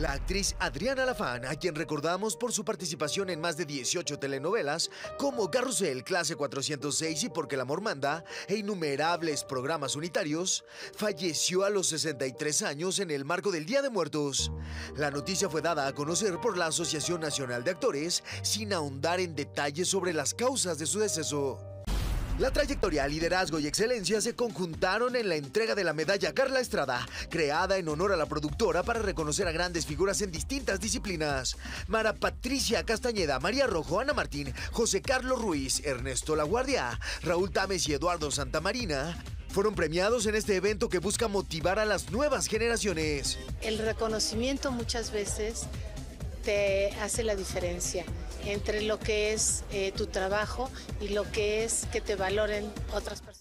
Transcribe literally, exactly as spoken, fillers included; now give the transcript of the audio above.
La actriz Adriana Lafán, a quien recordamos por su participación en más de dieciocho telenovelas, como Carrusel, Clase cuatrocientos seis y Porque el amor manda, e innumerables programas unitarios, falleció a los sesenta y tres años en el marco del Día de Muertos. La noticia fue dada a conocer por la Asociación Nacional de Actores, sin ahondar en detalles sobre las causas de su deceso. La trayectoria, liderazgo y excelencia se conjuntaron en la entrega de la medalla Carla Estrada, creada en honor a la productora para reconocer a grandes figuras en distintas disciplinas. Mara Patricia Castañeda, María Rojo, Ana Martín, José Carlos Ruiz, Ernesto Laguardia, Raúl Tames y Eduardo Santamarina fueron premiados en este evento que busca motivar a las nuevas generaciones. El reconocimiento muchas veces te hace la diferencia entre lo que es eh, tu trabajo y lo que es que te valoren otras personas.